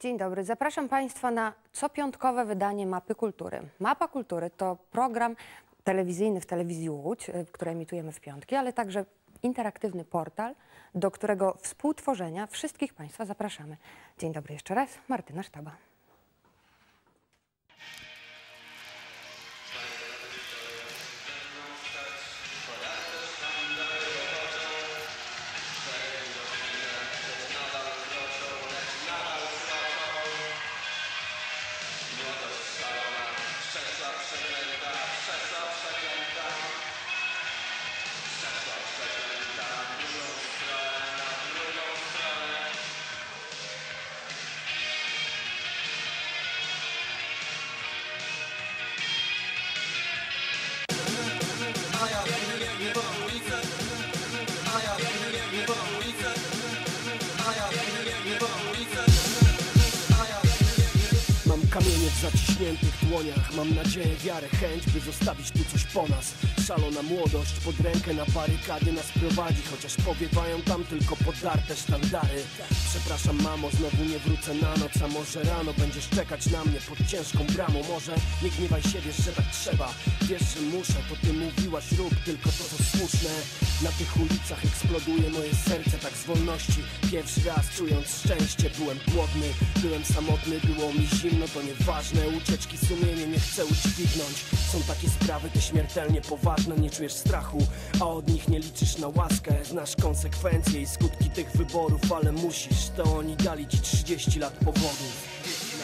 Dzień dobry. Zapraszam Państwa na copiątkowe wydanie Mapy Kultury. Mapa Kultury to program telewizyjny w Telewizji Łódź, który emitujemy w piątki, ale także interaktywny portal, do którego współtworzenia wszystkich Państwa zapraszamy. Dzień dobry jeszcze raz. Martyna Sztaba. Kamienie w zaciśniętych dłoniach. Mam nadzieję, wiarę, chęć, by zostawić tu coś po nas. Szalona młodość pod rękę na barykady nas prowadzi, chociaż powiewają tam tylko podarte sztandary. Przepraszam mamo, znowu nie wrócę na noc, a może rano będziesz czekać na mnie pod ciężką bramą. Może nie gniewaj się, wiesz, że tak trzeba. Wiesz, że muszę, to ty mówiłaś, rób tylko to, co słuszne. Na tych ulicach eksploduje moje serce tak z wolności. Pierwszy raz czując szczęście, byłem głodny, byłem samotny, było mi zimno, to nieważne, ucieczki sumienie nie chcę udźwignąć. Są takie sprawy, te śmiertelnie poważne, nie czujesz strachu, a od nich nie liczysz na łaskę. Znasz konsekwencje i skutki tych wyborów, ale musisz, to oni dali ci 30 lat powodów.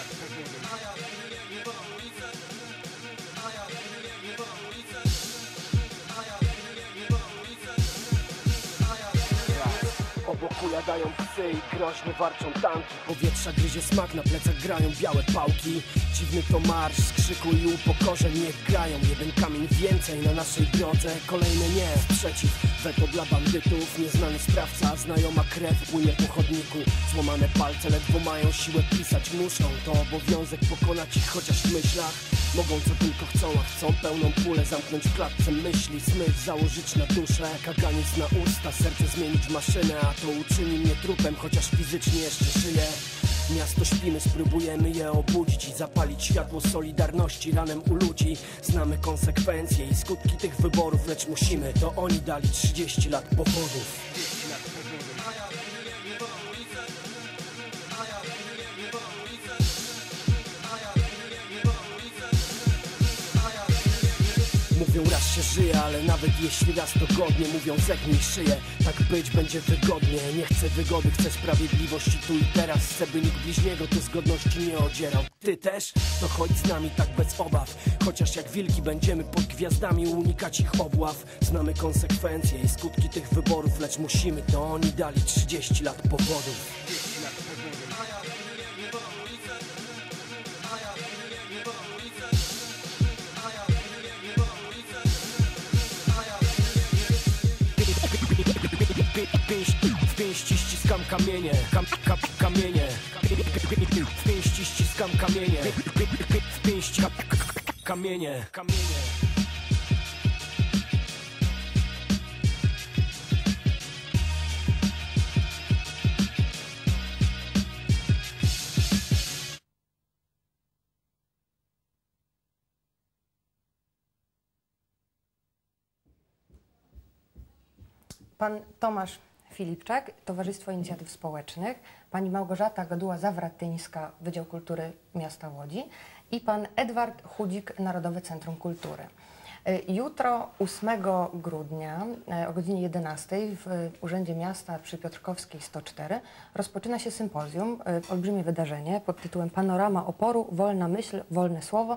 Obok ujadają psy i groźnie warczą tanki. Powietrza gryzie smak, na plecach grają białe pałki. Dziwny to marsz z krzyku i upokorzeń. Niech grają, jeden kamień więcej na naszej drodze. Kolejne nie, sprzeciw, weto dla bandytów. Nieznany sprawca, znajoma krew płynie po chodniku. Złamane palce ledwo mają siłę, pisać muszą. To obowiązek pokonać ich chociaż w myślach. Mogą co tylko chcą, a chcą pełną pulę zamknąć w klatce myśli. Smycz założyć na duszę, kaganiec na usta, serce zmienić w maszynę. A to uczyni mnie trupem, chociaż fizycznie jeszcze żyję. Miasto śpimy, spróbujemy je obudzić i zapalić światło solidarności ranem u ludzi. Znamy konsekwencje i skutki tych wyborów, lecz musimy, to oni dali 30 lat powodów. Mówią, raz się żyje, ale nawet jeśli raz to godnie. Mówią, zegnij szyję, tak być będzie wygodnie. Nie chcę wygody, chcę sprawiedliwości tu i teraz. Chcę, by nikt bliźniego tu z godności nie odzierał. Ty też? To chodź z nami tak bez obaw. Chociaż jak wilki będziemy pod gwiazdami unikać ich obław. Znamy konsekwencje i skutki tych wyborów, lecz musimy, to oni dali 30 lat powodów. W pięści ściskam kamienie, kamienie. W pięści ściskam kamienie, w pięści kamienie. Pan Tomasz Filipczak, Towarzystwo Inicjatyw Społecznych, pani Małgorzata Gaduła-Zawratyńska, Wydział Kultury Miasta Łodzi i pan Edward Chudzik, Narodowe Centrum Kultury. Jutro, 8 grudnia o godzinie 11 w Urzędzie Miasta przy Piotrkowskiej 104 rozpoczyna się sympozjum, olbrzymie wydarzenie pod tytułem Panorama oporu, wolna myśl, wolne słowo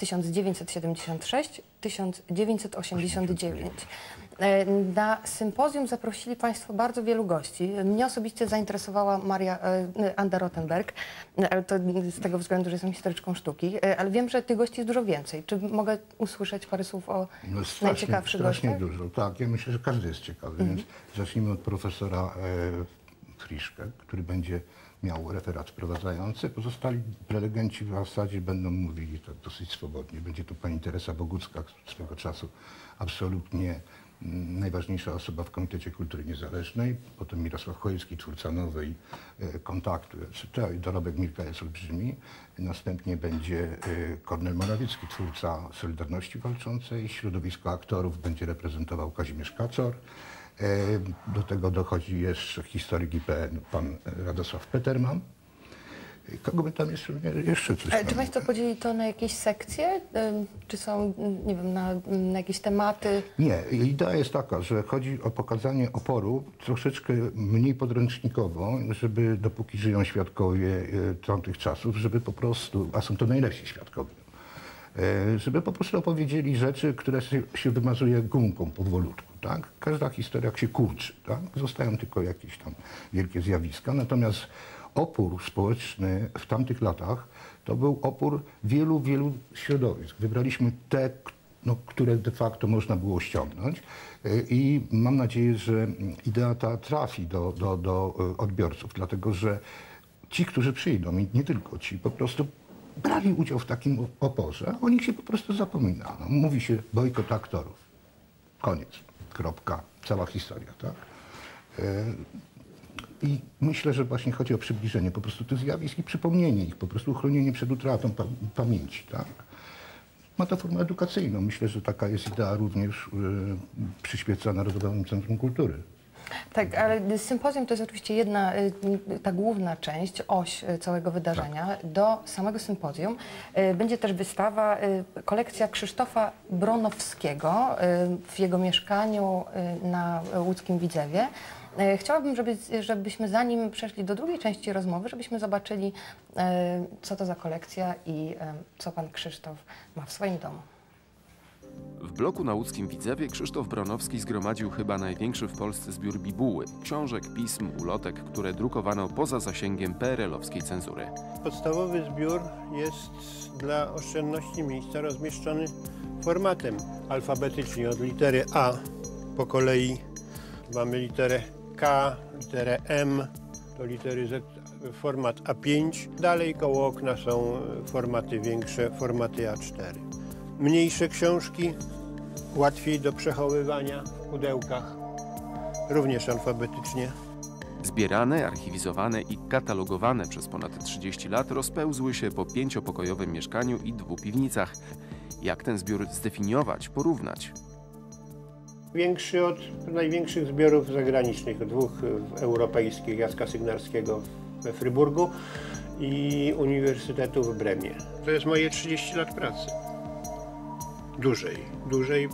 1976-1989. Na sympozjum zaprosili Państwo bardzo wielu gości. Mnie osobiście zainteresowała Anda Rothenberg, ale to z tego względu, że jestem historyczką sztuki, ale wiem, że tych gości jest dużo więcej. Czy mogę usłyszeć parę słów o najciekawszych gościach? Strasznie dużo, tak. Ja myślę, że każdy jest ciekawy, więc zacznijmy od profesora Friszke, który będzie miał referat wprowadzający. Pozostali prelegenci w zasadzie będą mówili tak dosyć swobodnie. Będzie tu pani Teresa Bogucka, swego czasu absolutnie najważniejsza osoba w Komitecie Kultury Niezależnej, potem Mirosław Chojecki, twórca Nowej, Kontaktu, etc. I dorobek Mirka jest olbrzymi. Następnie będzie Kornel Morawiecki, twórca Solidarności Walczącej. Środowisko aktorów będzie reprezentował Kazimierz Kacor. Do tego dochodzi jeszcze historyk IPN, pan Radosław Peterman. Kogo by tam jeszcze coś Czy Państwo podzieli to na jakieś sekcje? Czy są, nie wiem, na jakieś tematy? Nie, idea jest taka, że chodzi o pokazanie oporu troszeczkę mniej podręcznikowo, żeby dopóki żyją świadkowie tamtych czasów, żeby po prostu, a są to najlepsi świadkowie, żeby po prostu opowiedzieli rzeczy, które się wymazuje gumką powolutku. Tak? Każda historia się kurczy. Tak? Zostają tylko jakieś tam wielkie zjawiska. Natomiast opór społeczny w tamtych latach to był opór wielu, wielu środowisk. Wybraliśmy te, które de facto można było ściągnąć i mam nadzieję, że idea ta trafi do odbiorców, dlatego że ci, którzy przyjdą i nie tylko ci, po prostu brali udział w takim oporze, a o nich się po prostu zapomina. No, mówi się bojkot aktorów. Koniec. Kropka. Cała historia, tak? I myślę, że właśnie chodzi o przybliżenie po prostu tych zjawisk i przypomnienie ich, po prostu uchronienie przed utratą pamięci, tak? Ma to formę edukacyjną. Myślę, że taka jest idea również przyświeca Narodowemu Centrum Kultury. Tak, ale sympozjum to jest oczywiście jedna, ta główna część, oś całego wydarzenia. Tak. Do samego sympozjum będzie też wystawa, kolekcja Krzysztofa Bronowskiego w jego mieszkaniu na łódzkim Widzewie. Chciałabym, żebyśmy zanim przeszli do drugiej części rozmowy, żebyśmy zobaczyli, co to za kolekcja i co pan Krzysztof ma w swoim domu. W bloku na łódzkim Widzewie Krzysztof Bronowski zgromadził chyba największy w Polsce zbiór bibuły, książek, pism, ulotek, które drukowano poza zasięgiem PRL-owskiej cenzury. Podstawowy zbiór jest dla oszczędności miejsca rozmieszczony formatem alfabetycznie od litery A po kolei mamy literę K, literę M, do litery Z format A5. Dalej koło okna są formaty większe, formaty A4. Mniejsze książki, łatwiej do przechowywania w pudełkach, również alfabetycznie. Zbierane, archiwizowane i katalogowane przez ponad 30 lat rozpełzły się po 5-pokojowym mieszkaniu i 2 piwnicach. Jak ten zbiór zdefiniować, porównać? Większy od największych zbiorów zagranicznych, 2 europejskich, Jacka Sygnarskiego we Fryburgu i Uniwersytetu w Bremie. To jest moje 30 lat pracy. Dłużej,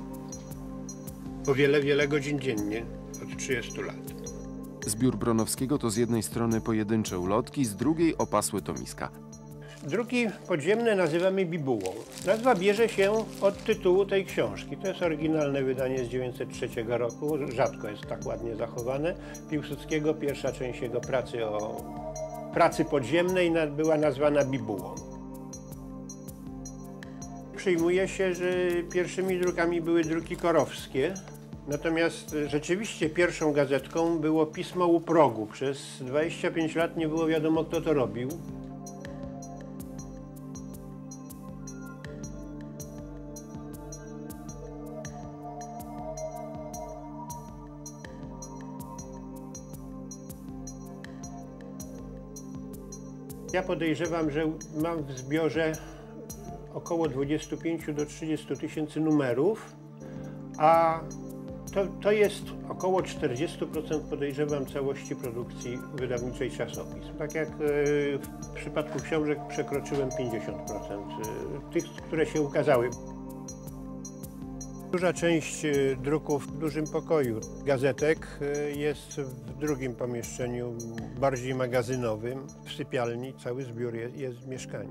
bo wiele, wiele godzin dziennie, od 30 lat. Zbiór Bronowskiego to z jednej strony pojedyncze ulotki, z drugiej opasłe tomiska. Druki podziemne nazywamy bibułą. Nazwa bierze się od tytułu tej książki. To jest oryginalne wydanie z 1903 roku, rzadko jest tak ładnie zachowane. Piłsudskiego, pierwsza część jego pracy o pracy podziemnej była nazwana bibułą. Przyjmuje się, że pierwszymi drukami były druki korowskie, natomiast rzeczywiście pierwszą gazetką było Pismo u progu. Przez 25 lat nie było wiadomo, kto to robił. Ja podejrzewam, że mam w zbiorze około 25 do 30 tysięcy numerów, a to jest około 40% podejrzewam całości produkcji wydawniczej czasopism. Tak jak w przypadku książek przekroczyłem 50% tych, które się ukazały. Duża część druków w dużym pokoju gazetek jest w drugim pomieszczeniu, bardziej magazynowym, w sypialni. Cały zbiór jest w mieszkaniu.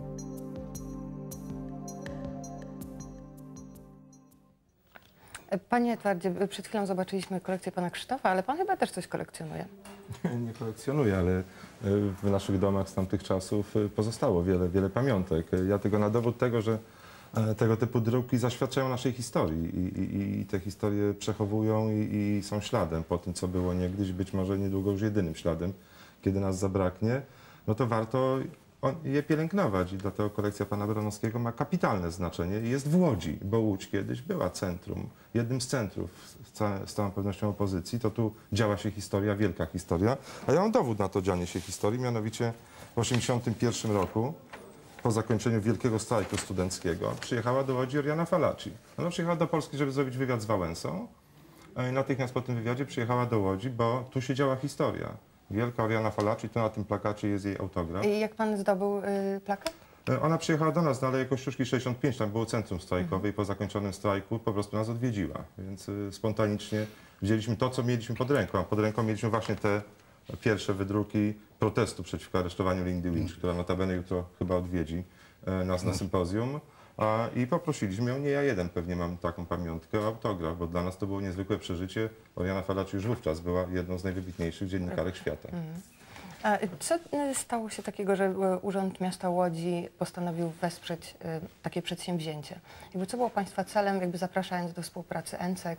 Panie Edwardzie, przed chwilą zobaczyliśmy kolekcję pana Krzysztofa, ale pan chyba też coś kolekcjonuje. Nie kolekcjonuję, ale w naszych domach z tamtych czasów pozostało wiele pamiątek. Ja tylko na dowód tego, że tego typu druki zaświadczają naszej historii i te historie przechowują i są śladem po tym, co było niegdyś, być może niedługo już jedynym śladem, kiedy nas zabraknie, no to warto je pielęgnować i dlatego kolekcja pana Bronowskiego ma kapitalne znaczenie i jest w Łodzi, bo Łódź kiedyś była centrum, jednym z centrów z całą pewnością opozycji. To tu działa się historia, wielka historia. A ja mam dowód na to dzianie się historii, mianowicie w 1981 roku, po zakończeniu wielkiego strajku studenckiego, przyjechała do Łodzi Oriana Fallaci. Ona przyjechała do Polski, żeby zrobić wywiad z Wałęsą. I natychmiast po tym wywiadzie przyjechała do Łodzi, bo tu się działa historia. Wielka Oriana Fallaci, tu na tym plakacie jest jej autograf. I jak pan zdobył plakat? Ona przyjechała do nas na Aleję Kościuszki 65, tam było centrum strajkowe i po zakończonym strajku po prostu nas odwiedziła. Więc spontanicznie wzięliśmy to, co mieliśmy pod ręką. A pod ręką mieliśmy właśnie te pierwsze wydruki protestu przeciwko aresztowaniu Lindy Winch, która notabene jutro chyba odwiedzi nas na sympozjum. I poprosiliśmy ją, nie ja jeden pewnie mam taką pamiątkę, o autograf, bo dla nas to było niezwykłe przeżycie. Oriana Fallaci już wówczas była jedną z najwybitniejszych dziennikarek świata. A co stało się takiego, że Urząd Miasta Łodzi postanowił wesprzeć takie przedsięwzięcie? Co było państwa celem, zapraszając do współpracy ENCEK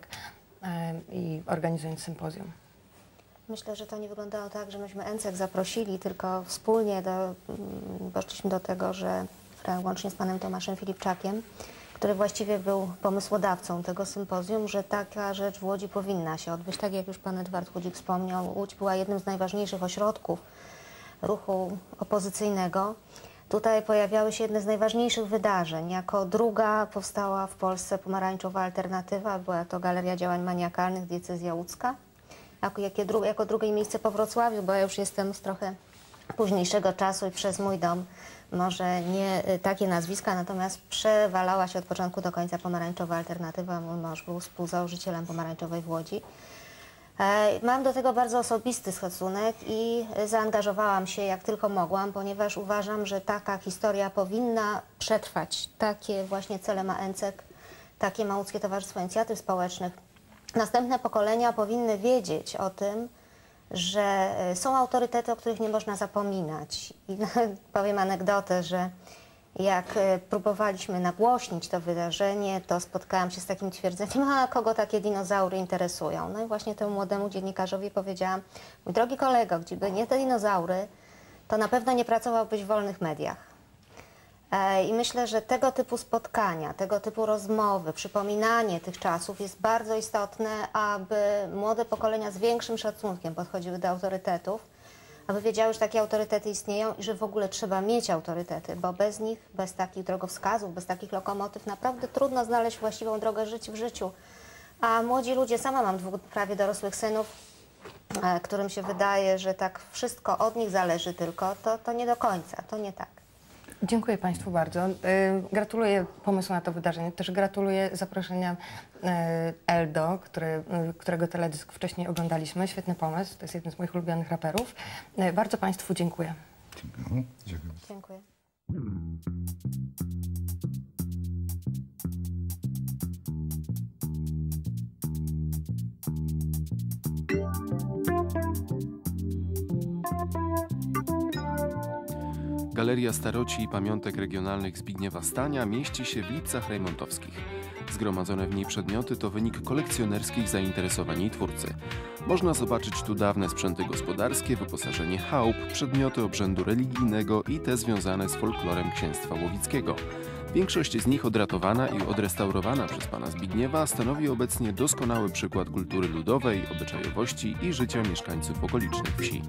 i organizując sympozjum? Myślę, że to nie wyglądało tak, że myśmy ENCEK zaprosili, tylko wspólnie doszliśmy do tego, że łącznie z panem Tomaszem Filipczakiem, który właściwie był pomysłodawcą tego sympozjum, że taka rzecz w Łodzi powinna się odbyć. Tak jak już pan Edward Chudzik wspomniał, Łódź była jednym z najważniejszych ośrodków ruchu opozycyjnego. Tutaj pojawiały się jedne z najważniejszych wydarzeń. Jako druga powstała w Polsce pomarańczowa alternatywa, była to Galeria Działań Maniakalnych, diecezja łódzka. Jako drugie miejsce po Wrocławiu, bo ja już jestem z trochę późniejszego czasu i przez mój dom może nie takie nazwiska, natomiast przewalała się od początku do końca pomarańczowa alternatywa. Mój mąż był współzałożycielem pomarańczowej w Łodzi. Mam do tego bardzo osobisty stosunek i zaangażowałam się jak tylko mogłam, ponieważ uważam, że taka historia powinna przetrwać. Takie właśnie cele ma ENCEK, takie ma Łódzkie Towarzystwo Inicjatyw Społecznych. Następne pokolenia powinny wiedzieć o tym, że są autorytety, o których nie można zapominać. I powiem anegdotę, że jak próbowaliśmy nagłośnić to wydarzenie, to spotkałam się z takim twierdzeniem, a kogo takie dinozaury interesują? No i właśnie temu młodemu dziennikarzowi powiedziałam, mój drogi kolego, gdyby nie te dinozaury, to na pewno nie pracowałbyś w wolnych mediach. I myślę, że tego typu spotkania, tego typu rozmowy, przypominanie tych czasów jest bardzo istotne, aby młode pokolenia z większym szacunkiem podchodziły do autorytetów, aby wiedziały, że takie autorytety istnieją i że w ogóle trzeba mieć autorytety, bo bez nich, bez takich drogowskazów, bez takich lokomotyw naprawdę trudno znaleźć właściwą drogę w życiu. A młodzi ludzie, sama mam 2 prawie dorosłych synów, którym się wydaje, że tak wszystko od nich zależy tylko, to nie do końca, to nie tak. Dziękuję państwu bardzo. Gratuluję pomysłu na to wydarzenie. Też gratuluję zaproszenia Eldo, którego teledysk wcześniej oglądaliśmy. Świetny pomysł. To jest jeden z moich ulubionych raperów. Bardzo państwu dziękuję. Dziękuję. Dziękuję. Galeria Staroci i Pamiątek Regionalnych Zbigniewa Stania mieści się w Lipcach Rejmontowskich. Zgromadzone w niej przedmioty to wynik kolekcjonerskich zainteresowań jej twórcy. Można zobaczyć tu dawne sprzęty gospodarskie, wyposażenie chałup, przedmioty obrzędu religijnego i te związane z folklorem księstwa łowickiego. Większość z nich odratowana i odrestaurowana przez pana Zbigniewa stanowi obecnie doskonały przykład kultury ludowej, obyczajowości i życia mieszkańców okolicznych wsi.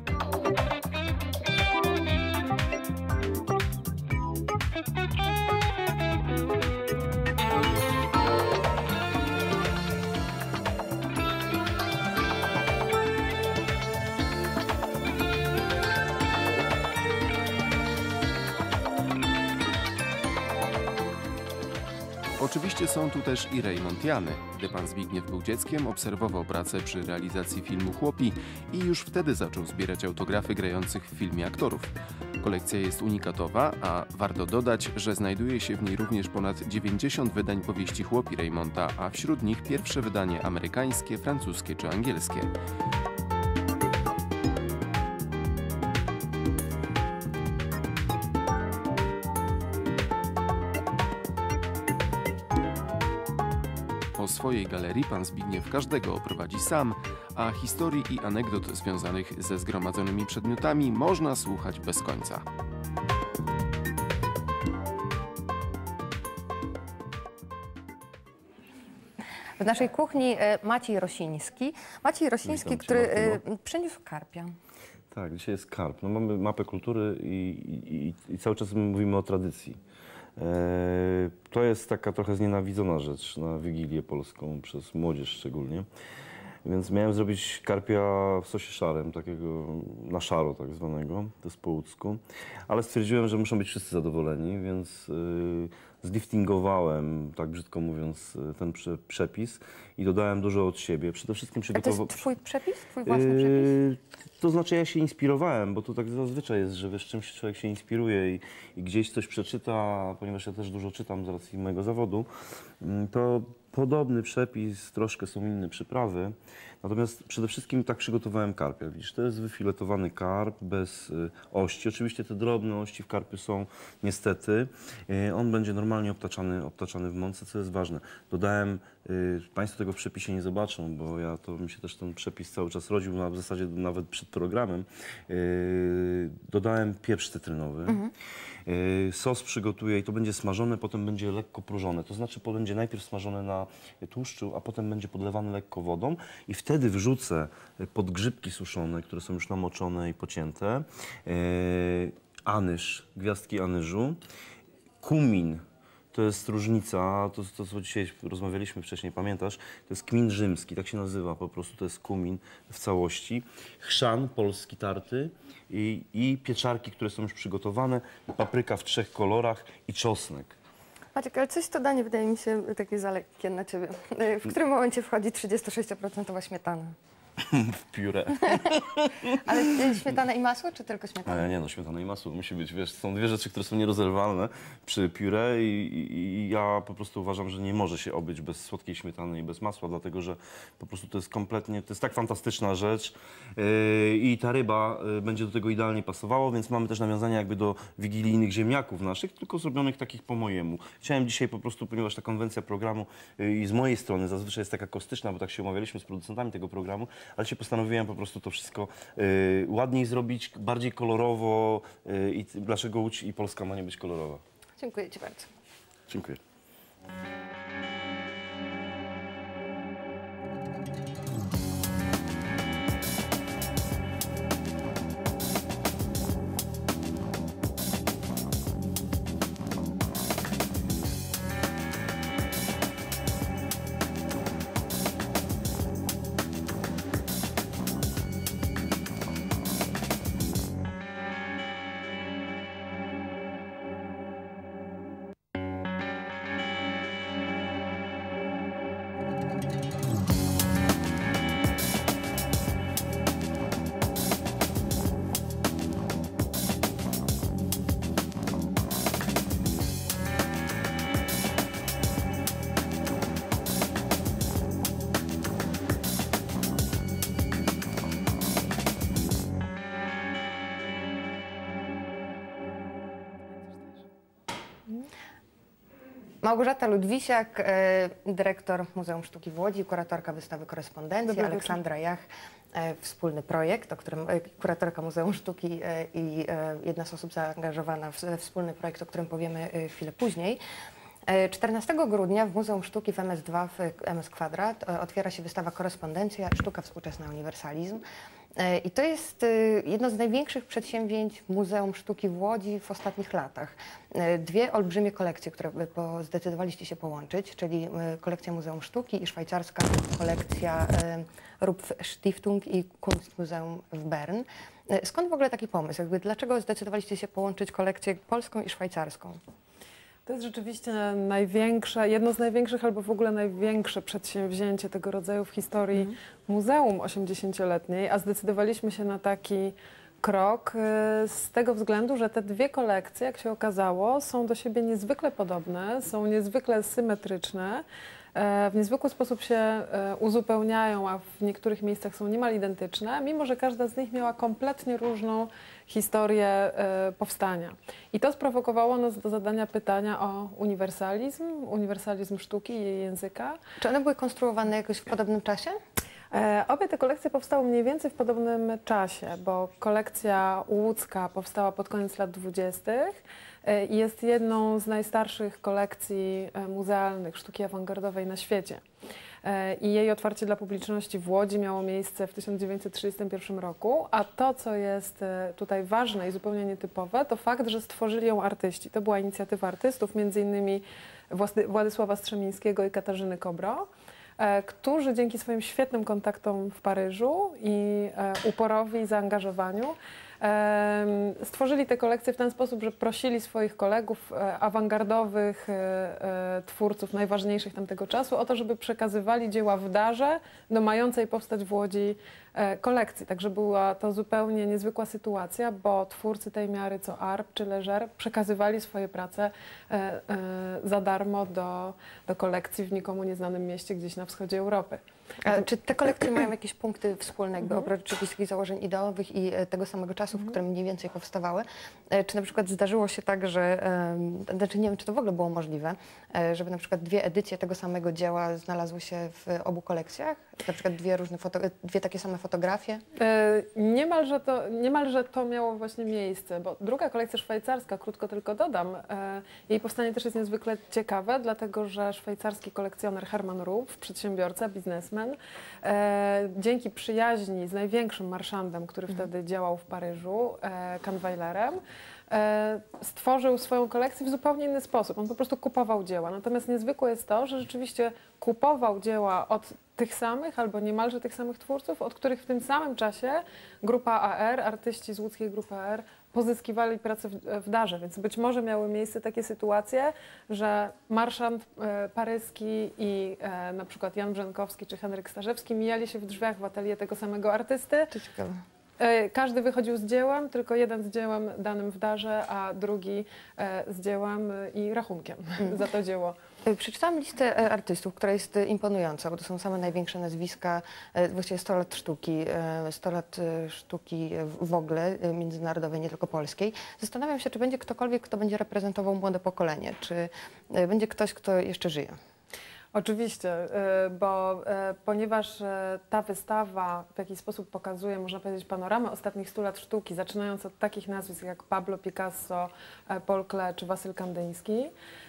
Oczywiście są tu też i rejmontiany. Gdy pan Zbigniew był dzieckiem, obserwował pracę przy realizacji filmu Chłopi i już wtedy zaczął zbierać autografy grających w filmie aktorów. Kolekcja jest unikatowa, a warto dodać, że znajduje się w niej również ponad 90 wydań powieści Chłopi Rejmonta, a wśród nich pierwsze wydanie amerykańskie, francuskie czy angielskie. Po swojej galerii pan Zbigniew każdego oprowadzi sam, a historii i anegdot związanych ze zgromadzonymi przedmiotami można słuchać bez końca. W naszej kuchni Maciej Rosiński. Maciej Rosiński, Witam cię, który Martyno. przyniósł karpia. Tak, dzisiaj jest karp. No, mamy mapę kultury i cały czas mówimy o tradycji. To jest taka trochę znienawidzona rzecz na Wigilię Polską, przez młodzież szczególnie. Więc miałem zrobić karpia w sosie szarym, takiego na szaro tak zwanego, to jest po łódzku. Ale stwierdziłem, że muszą być wszyscy zadowoleni, więc zliftingowałem, tak brzydko mówiąc, ten przepis i dodałem dużo od siebie. Przede wszystkim A to przygotowałem... jest twój przepis? Twój własny przepis? To znaczy ja się inspirowałem, bo to tak zazwyczaj jest, że wiesz, czymś człowiek się inspiruje i gdzieś coś przeczyta, ponieważ ja też dużo czytam z racji mojego zawodu, to podobny przepis, troszkę są inne przyprawy. Natomiast przede wszystkim tak przygotowałem karpia. Widzisz, to jest wyfiletowany karp bez ości. Oczywiście te drobne ości w karpiu są niestety. On będzie normalnie obtaczany w mące, co jest ważne. Dodałem, Państwo tego w przepisie nie zobaczą, bo mi się też ten przepis cały czas rodził, w zasadzie nawet przed programem. Dodałem pieprz cytrynowy. Sos przygotuję i to będzie smażone, potem będzie lekko próżone. To znaczy będzie najpierw smażone na tłuszczu, a potem będzie podlewane lekko wodą i wtedy wrzucę podgrzybki suszone, które są już namoczone i pocięte, anyż, gwiazdki anyżu, kumin. To jest różnica, to co dzisiaj rozmawialiśmy wcześniej, pamiętasz? To jest kmin rzymski, tak się nazywa po prostu, to jest kumin w całości. Chrzan polski tarty i pieczarki, które są już przygotowane, papryka w 3 kolorach i czosnek. Maciek, ale coś to danie wydaje mi się takie za lekkie na ciebie. W którym momencie wchodzi 36% śmietana? W pióre. Ale śmietana i masło, czy tylko śmietana? Ale nie, no śmietana i masło musi być, wiesz, są dwie rzeczy, które są nierozerwalne przy pióre i ja po prostu uważam, że nie może się obyć bez słodkiej śmietany i bez masła, dlatego że po prostu to jest kompletnie, to jest tak fantastyczna rzecz i ta ryba będzie do tego idealnie pasowało, więc mamy też nawiązania jakby do wigilijnych ziemniaków naszych, tylko zrobionych takich po mojemu. Chciałem dzisiaj po prostu, ponieważ ta konwencja programu i z mojej strony zazwyczaj jest taka kostyczna, bo tak się umawialiśmy z producentami tego programu, ale się postanowiłem po prostu to wszystko ładniej zrobić, bardziej kolorowo i dlaczego Łódź i Polska ma nie być kolorowa. Dziękuję ci bardzo. Dziękuję. Małgorzata Ludwisiak, dyrektor Muzeum Sztuki w Łodzi, kuratorka wystawy Korespondencja, Aleksandra Jach, wspólny projekt, o którym kuratorka Muzeum Sztuki i jedna z osób zaangażowana w wspólny projekt, o którym powiemy chwilę później. 14 grudnia w Muzeum Sztuki w MS2 w MS Kwadrat otwiera się wystawa Korespondencja, sztuka współczesna, uniwersalizm. I to jest jedno z największych przedsięwzięć Muzeum Sztuki w Łodzi w ostatnich latach. 2 olbrzymie kolekcje, które zdecydowaliście się połączyć, czyli kolekcja Muzeum Sztuki i szwajcarska kolekcja Rupf-Stiftung i Kunstmuseum w Bern. Skąd w ogóle taki pomysł? Dlaczego zdecydowaliście się połączyć kolekcję polską i szwajcarską? To jest rzeczywiście największe, jedno z największych albo w ogóle największe przedsięwzięcie tego rodzaju w historii muzeum 80-letniej, a zdecydowaliśmy się na taki krok z tego względu, że te 2 kolekcje, jak się okazało, są do siebie niezwykle podobne, są niezwykle symetryczne, w niezwykły sposób się uzupełniają, a w niektórych miejscach są niemal identyczne, mimo że każda z nich miała kompletnie różną historię powstania. I to sprowokowało nas do zadania pytania o uniwersalizm sztuki i jej języka. Czy one były konstruowane jakoś w podobnym czasie? Obie te kolekcje powstały mniej więcej w podobnym czasie, bo kolekcja łódzka powstała pod koniec lat 20. i jest jedną z najstarszych kolekcji muzealnych sztuki awangardowej na świecie. i jej otwarcie dla publiczności w Łodzi miało miejsce w 1931 roku, a to, co jest tutaj ważne i zupełnie nietypowe, to fakt, że stworzyli ją artyści. To była inicjatywa artystów, między innymi Władysława Strzemińskiego i Katarzyny Kobro, którzy dzięki swoim świetnym kontaktom w Paryżu i uporowi i zaangażowaniu stworzyli te kolekcje w ten sposób, że prosili swoich kolegów, awangardowych twórców, najważniejszych tamtego czasu, o to, żeby przekazywali dzieła w darze do mającej powstać w Łodzi kolekcji. Także była to zupełnie niezwykła sytuacja, bo twórcy tej miary, co Arp czy Leger, przekazywali swoje prace za darmo do kolekcji w nikomu nieznanym mieście gdzieś na wschodzie Europy. A czy te kolekcje mają jakieś punkty wspólne, jakby oprócz wszystkich założeń ideowych i tego samego czasu, w którym mniej więcej powstawały? Czy na przykład zdarzyło się tak, że, znaczy nie wiem, czy to w ogóle było możliwe, żeby na przykład dwie edycje tego samego dzieła znalazły się w obu kolekcjach? Na przykład dwie takie same fotografie? Niemalże to miało właśnie miejsce, bo druga kolekcja szwajcarska, krótko tylko dodam, jej powstanie też jest niezwykle ciekawe, dlatego że szwajcarski kolekcjoner Herman Rupf, przedsiębiorca, biznesmen, dzięki przyjaźni z największym marszandem, który wtedy działał w Paryżu, Kahnweilerem, stworzył swoją kolekcję w zupełnie inny sposób. On po prostu kupował dzieła. Natomiast niezwykłe jest to, że rzeczywiście kupował dzieła od tych samych albo niemalże tych samych twórców, od których w tym samym czasie grupa AR, artyści z łódzkiej grupy AR pozyskiwali pracę w darze. Więc być może miały miejsce takie sytuacje, że marszant paryski i na przykład Jan Brzękowski czy Henryk Starzewski mijali się w drzwiach w atelier tego samego artysty. To ciekawe. Każdy wychodził z dziełem, tylko jeden z dziełem danym w darze, a drugi z dziełem i rachunkiem za to dzieło. Przeczytałam listę artystów, która jest imponująca, bo to są same największe nazwiska, właściwie 100 lat sztuki, 100 lat sztuki w ogóle, międzynarodowej, nie tylko polskiej. Zastanawiam się, czy będzie ktokolwiek, kto będzie reprezentował młode pokolenie, czy będzie ktoś, kto jeszcze żyje. Oczywiście, bo ponieważ ta wystawa w jakiś sposób pokazuje, można powiedzieć, panoramę ostatnich 100 lat sztuki, zaczynając od takich nazwisk jak Pablo Picasso, Paul Klee czy Wasyl Kandyński,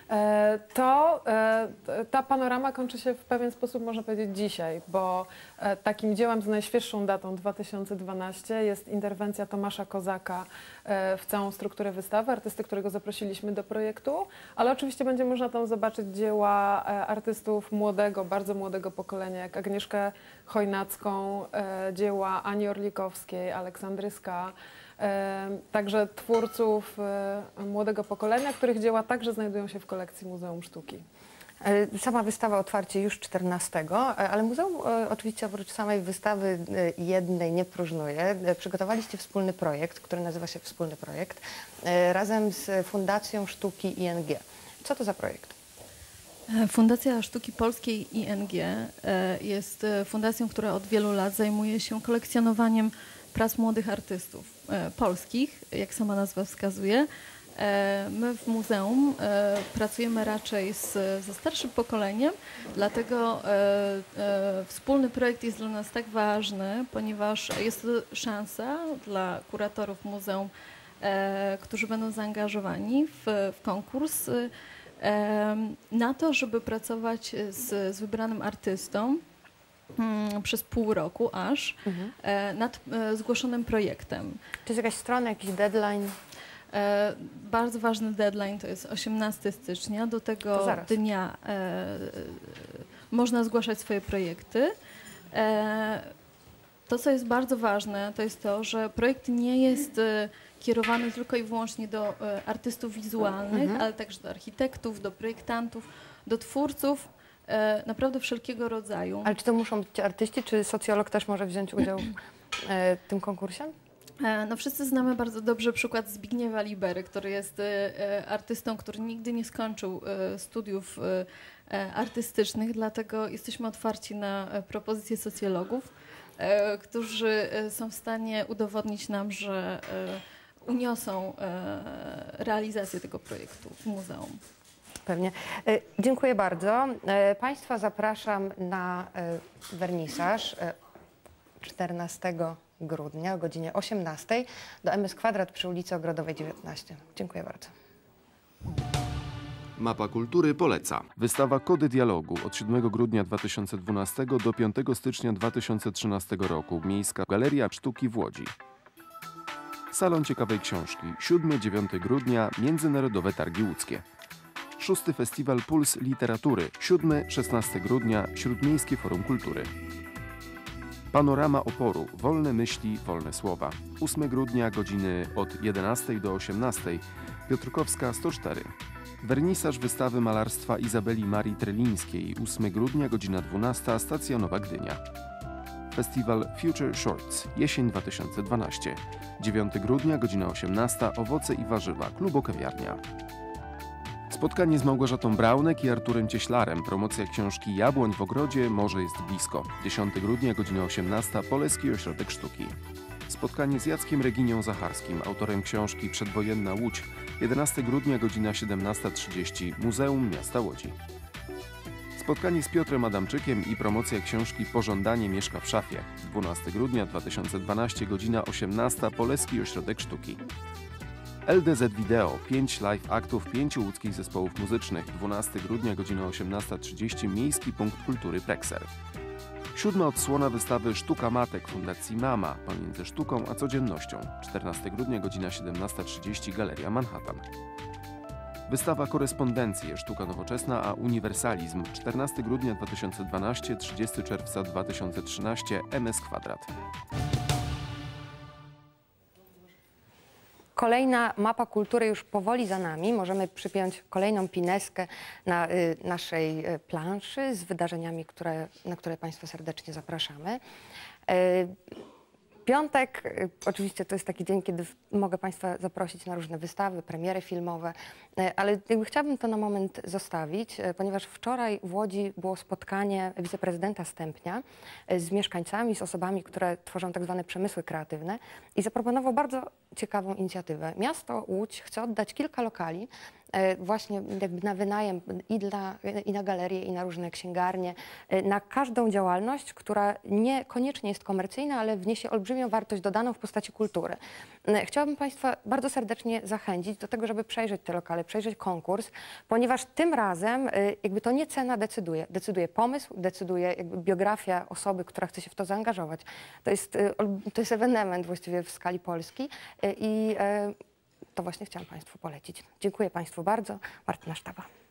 to ta panorama kończy się w pewien sposób, można powiedzieć, dzisiaj, bo takim dziełem z najświeższą datą 2012 jest interwencja Tomasza Kozaka w całą strukturę wystawy, artysty, którego zaprosiliśmy do projektu, ale oczywiście będzie można tam zobaczyć dzieła artystów młodego, bardzo młodego pokolenia, jak Agnieszkę Chojnacką, dzieła Ani Orlikowskiej, Aleksandry Ska, także twórców młodego pokolenia, których dzieła także znajdują się w kolekcji Muzeum Sztuki. Sama wystawa otwarcie już 14, ale muzeum oczywiście oprócz samej wystawy jednej nie próżnuje. Przygotowaliście wspólny projekt, który nazywa się Wspólny Projekt, razem z Fundacją Sztuki ING. Co to za projekt? Fundacja Sztuki Polskiej ING jest fundacją, która od wielu lat zajmuje się kolekcjonowaniem prac młodych artystów polskich, jak sama nazwa wskazuje. My w muzeum pracujemy raczej ze starszym pokoleniem, dlatego wspólny projekt jest dla nas tak ważny, ponieważ jest to szansa dla kuratorów muzeum, którzy będą zaangażowani w konkurs, na to, żeby pracować z wybranym artystą przez pół roku aż nad zgłoszonym projektem. Czy jest jakaś strona, jakiś deadline? Bardzo ważny deadline to jest 18 stycznia. Do tego dnia można zgłaszać swoje projekty. To, co jest bardzo ważne, to jest to, że projekt nie jest kierowany tylko i wyłącznie do artystów wizualnych, ale także do architektów, do projektantów, do twórców, naprawdę wszelkiego rodzaju. Ale czy to muszą być artyści, czy socjolog też może wziąć udział w tym konkursie? No wszyscy znamy bardzo dobrze przykład Zbigniewa Libery, który jest artystą, który nigdy nie skończył studiów artystycznych, dlatego jesteśmy otwarci na propozycje socjologów, którzy są w stanie udowodnić nam, że uniosą realizację tego projektu w muzeum. Pewnie. Dziękuję bardzo. Państwa zapraszam na wernisaż 14 grudnia o godzinie 18 do MS Kwadrat przy ulicy Ogrodowej 19. Dziękuję bardzo. Mapa Kultury poleca. Wystawa Kody Dialogu od 7 grudnia 2012 do 5 stycznia 2013 roku. Miejska Galeria Sztuki w Łodzi. Salon Ciekawej Książki. 7-9 grudnia. Międzynarodowe Targi Łódzkie. 6. Festiwal Puls Literatury. 7-16 grudnia. Śródmiejskie Forum Kultury. Panorama Oporu. Wolne myśli, wolne słowa. 8 grudnia, godziny od 11 do 18. Piotrkowska 104. Wernisaż wystawy malarstwa Izabeli Marii Trelińskiej. 8 grudnia, godzina 12. Stacja Nowa Gdynia. Festiwal Future Shorts. Jesień 2012. 9 grudnia, godzina 18. Owoce i warzywa. Klubo-kawiarnia. Spotkanie z Małgorzatą Braunek i Arturem Cieślarem. Promocja książki Jabłoń w ogrodzie. Morze jest blisko. 10 grudnia, godzina 18. Poleski Ośrodek Sztuki. Spotkanie z Jackiem Reginią Zacharskim, autorem książki Przedwojenna Łódź. 11 grudnia, godzina 17:30. Muzeum Miasta Łodzi. Spotkanie z Piotrem Adamczykiem i promocja książki Pożądanie mieszka w szafie. 12 grudnia 2012, godzina 18. Poleski Ośrodek Sztuki. LDZ Video. 5 live aktów 5 łódzkich zespołów muzycznych. 12 grudnia, godzina 18:30. Miejski Punkt Kultury Prekser. 7. odsłona wystawy Sztuka Matek Fundacji Mama. Pomiędzy sztuką a codziennością. 14 grudnia, godzina 17:30. Galeria Manhattan. Wystawa Korespondencje. Sztuka nowoczesna a uniwersalizm. 14 grudnia 2012, 30 czerwca 2013. MS Kwadrat. Kolejna mapa kultury już powoli za nami. Możemy przypiąć kolejną pineskę na naszej planszy z wydarzeniami, na które Państwa serdecznie zapraszamy. Piątek, oczywiście to jest taki dzień, kiedy mogę Państwa zaprosić na różne wystawy, premiery filmowe, ale chciałabym to na moment zostawić, ponieważ wczoraj w Łodzi było spotkanie wiceprezydenta Stępnia z mieszkańcami, z osobami, które tworzą tak zwane przemysły kreatywne i zaproponował bardzo ciekawą inicjatywę. Miasto Łódź chce oddać kilka lokali właśnie jakby na wynajem i na galerie, i na różne księgarnie, na każdą działalność, która niekoniecznie jest komercyjna, ale wniesie olbrzymią wartość dodaną w postaci kultury. Chciałabym Państwa bardzo serdecznie zachęcić do tego, żeby przejrzeć te lokale, przejrzeć konkurs, ponieważ tym razem jakby to nie cena decyduje. Decyduje pomysł, decyduje jakby biografia osoby, która chce się w to zaangażować. To jest ewenement właściwie w skali Polski i to właśnie chciałam Państwu polecić. Dziękuję Państwu bardzo. Martyna Sztaba.